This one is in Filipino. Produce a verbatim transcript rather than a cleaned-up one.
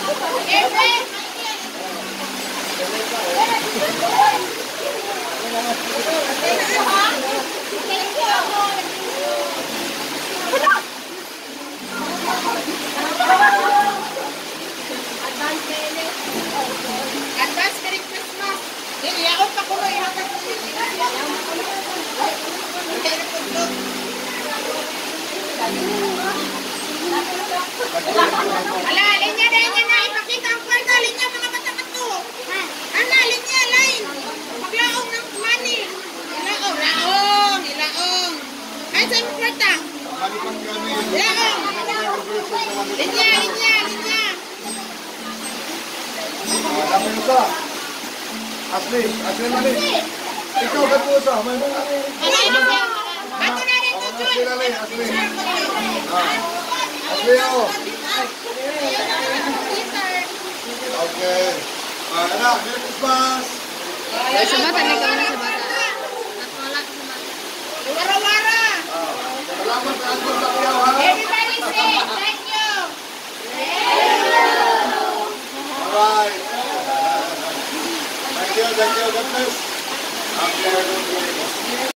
Advance Merry Christmas. Dili ako pa kuno ihatag ko dito. Ala, linya dahil niya na ipakita ang kwarta. Linya mga bata-bato. Ana, linya, line. Maglaong ng money. Ilaong, laong, ilaong. Ay, sa'yo mo kwarta. Ilaong. Linya, linya, linya. Dami mo sa. Asli, Asli mali. Ikaw ka po sa. May mga. Bato na rin ito, Jun. Asli lali, Asli. Asli ako. Okay. Ah, anak, Merry Christmas. Ay, sa bata, may gawin sa bata. Natwala ko sa bata. Wara-wara. Salamat sa ating sakyaw, ha? Everybody say thank you. Alright. Thank you, thank you, God bless. Okay,